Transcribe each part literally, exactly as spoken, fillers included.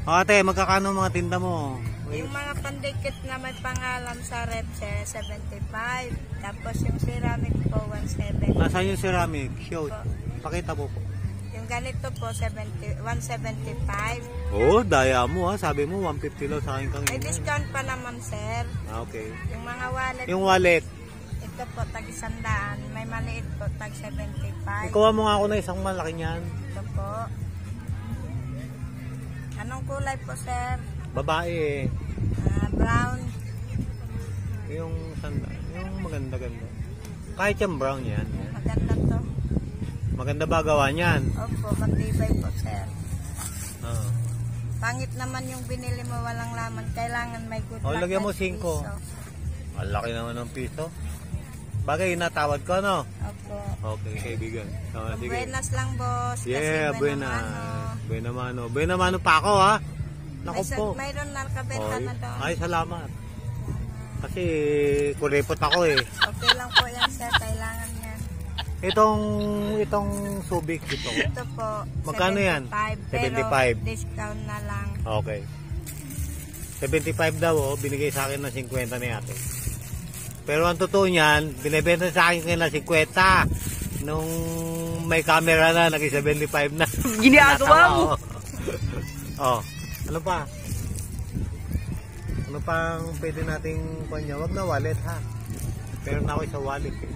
Ate, magkakano mga tinda mo? Yung mga pandikit na may pangalan sa red sir, seventy-five. Tapos yung ceramic po, one seventy. Nasaan yung ceramic? Show. Pakita mo po. Yung ganito po, one seventy-five. Oh, daya mo ha. Sabi mo, one fifty lang sa akin kang May discount pa naman, sir. Ah, okay. Yung mga wallet. Yung wallet. Ito po, tag isandaan. May maliit po, tag seventy-five. Ikuha mo nga ako na isang malaki niyan. Ito po. Anong kulay po, sir? Babae eh. Uh, brown. Yung sanda, yung maganda-ganda. Kahit yung brown yan. Maganda to. Maganda ba gawa niyan? Opo, matibay po, sir. Oo. Pangit naman yung binili mo, walang laman. Kailangan may good Oh, luck lagyan mo at cinco. piso. Ang laki naman ng piso. Bagay, natawad ko, no? Opo. Okay, kaibigan. So, sige. Buenas lang, boss. Yeah, Kasi buena. mano. Buena mano. Buena mano pa ako, ha? Naku May, po. mayroon na nakabenta Oy. na doon. Ay, salamat. Kasi kurepot ako eh. Okay lang po yan, sir. Kailangan yan. Itong itong Subic ito. Ito po, Magkano yan? seventy-five. seventy-five. Pero discount na lang. Okay. seventy-five daw, oh, binigay sa akin ng fifty ni ate. Pero ang totoo niyan, binibenta sa akin ng fifty. Nung may camera na, naging seventy-five na. Ginagawa mo! Oh. Ano pa? Ano pang pwede nating kanya? Wag na wallet ha. Pero na ako sa wallet eh.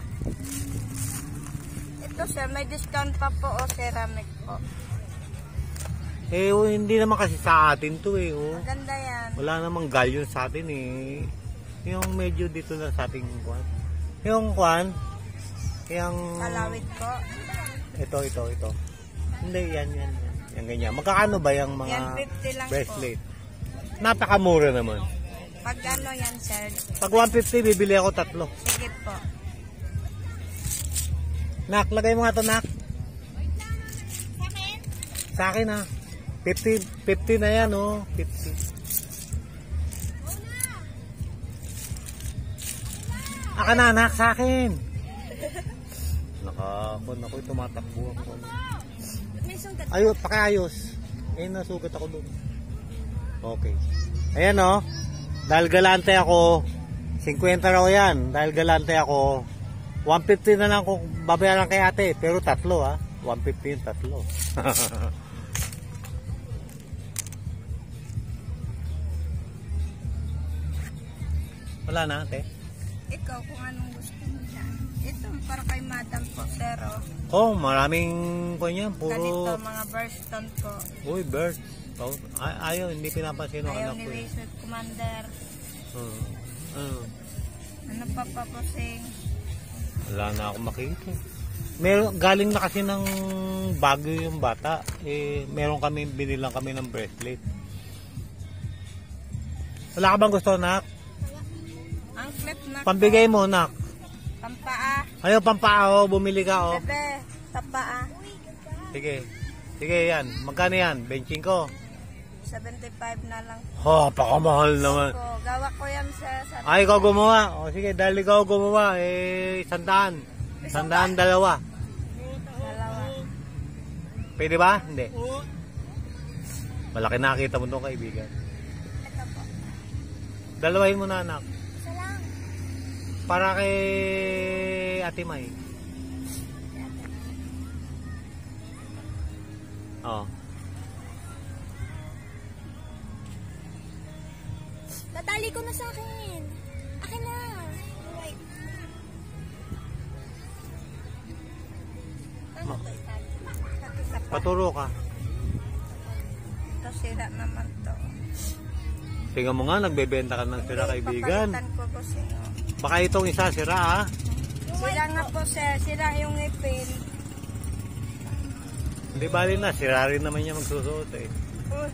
Ito, sir, may discount pa po o ceramic po. Eh, oh, hindi naman kasi sa atin to eh. Oh. Maganda yan. Wala namang galyon sa atin eh. Yung medyo dito lang sa ating kwan. Yung kwan, yung... Kalawit po. Ito, ito, ito. Hindi, yan, yan. yan. Yan ganyan. Magkakano ba yung mga Yan, fifty lang bracelet? Napakamura naman. Pag ano yan, sir? Pag one fifty, bibili ako tatlo. Sige po. Nak, lagay mo nga ito, Nak. Sa akin ha. fifty, fifty na yan, oh. fifty. Aka na, Nak, sa akin. Nakakon ako, tumatakbo ako. Ayos, pakiayos. Eh, nasugat ako doon. Okay. Ayan, oh. Dahil galante ako, fifty raw yan. Dahil galante ako, one fifty na lang kung babayaran kay ate. Pero tatlo, ha. one fifty yung tatlo. Wala na, ate. Ikaw, kung anong gusto mo dyan. Ito, para kay madam po, sir, oh. Oh, maraming kanya, puro... Ganito, mga Burston po. Uy, bird. Oh, ay ayaw, hindi pinapansin ng Ayaw anak ni ko. Eh. Wizard Commander. Uh, uh, Ano pa pa po, sing? wala na ako makita. Meron, galing na kasi ng Baguio yung bata. Eh, meron kami, binilang kami ng bracelet. Wala ka bang gusto, Nak? Ang clip na Pambigay mo, Nak. Pampaa. Ayaw, pampao, bumili ka, oh. Bebe, tapaa. Sige. Sige, yan. Magkano yan? twenty-five? seventy-five na lang. Oh, pakamahal naman. So, gawa ko yan, sir. Sa Ay, ikaw gumawa. O sige, dahil ikaw gumawa, eh, sandaan. Sandaan dalawa. dalawa. Pwede ba? Hindi. Malaki nakita mo doon, kaibigan. Ito po. Dalawahin mo na, anak. Isa lang. Para kay Ate May. Oh. Tatali ko na sa akin. Akin na. Wait. Ano to itali? Paturo ka. Ito sira naman to. Tingnan mo nga, nagbebenta ka ng sira, kaibigan. Papalitan ko po sino. Baka itong isa, sira, ha? Sira nga po, sir. Sira yung ipin. Hindi bali na, sira rin naman niya magsusuot, eh. Uy.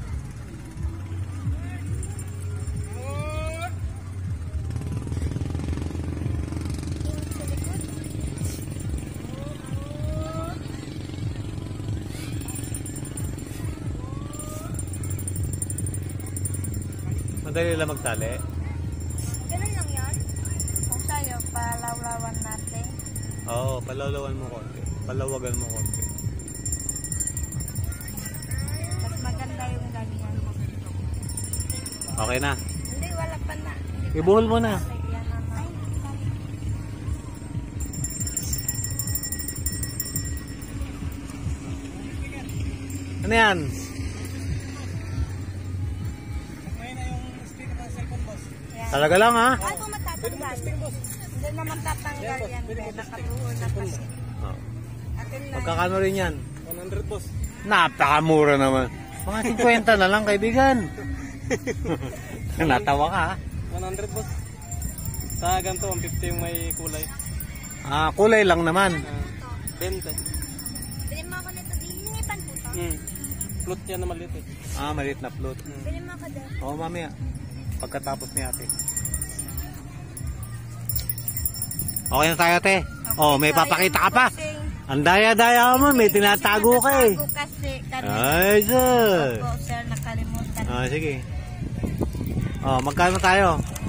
Madali lang magtali. Ganun lang yan. Kung sa'yo, palawlawan natin. Oo, palawlawan mo konti. Palawagan mo konti. Mas maganda yung ganun. Okay na. Hindi, wala pa na. Hindi pa Ibuhol mo na. Yan naman. Ano yan? Yan. Talaga lang ha? Ay, kung matatanggal. Hindi naman tatanggal yan. Kaya nakabuo na kasi. Oh. Akin na. Magkakano rin yan? one hundred boss. Napakamura naman. Mga fifty na lang kaibigan. Natawa ka ha? one hundred boss. Sa ganito, one fifty yung may kulay. Ah, kulay lang naman. Uh, twenty. Bili mo ako nito. Hinipan po to. Hmm. Float yan na maliit eh. Ah, maliit na float. Bili mo ako doon. Oo, mamaya. Pagkatapos ni ate. Okay na tayo, ate. Oh, may papakita ka pa. Ang daya-daya mo, may tinatago ka eh. Tinatago kasi. kanina. Ay, sir. Opo, sir, nakalimutan. Ah, sige. Oh, magkano tayo?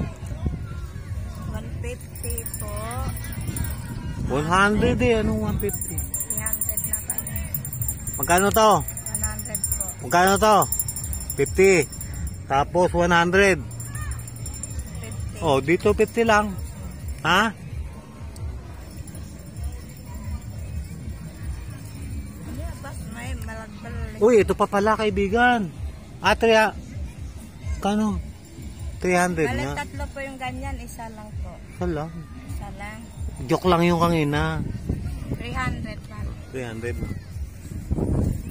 one fifty po. one hundred eh. Anong one fifty? three hundred na pala. Magkano to? one hundred po. Magkano to? fifty. Tapos one hundred. fifty. Oh, dito fifty lang. Ha? Hindi, bas, may malagbal. Uy, ito pa pala kaibigan. Ah, tria. Kano? three hundred Balik nga. tatlo po yung ganyan, isa lang po. Isa lang. Isa lang. Joke lang yung kanina. three hundred pala. three hundred.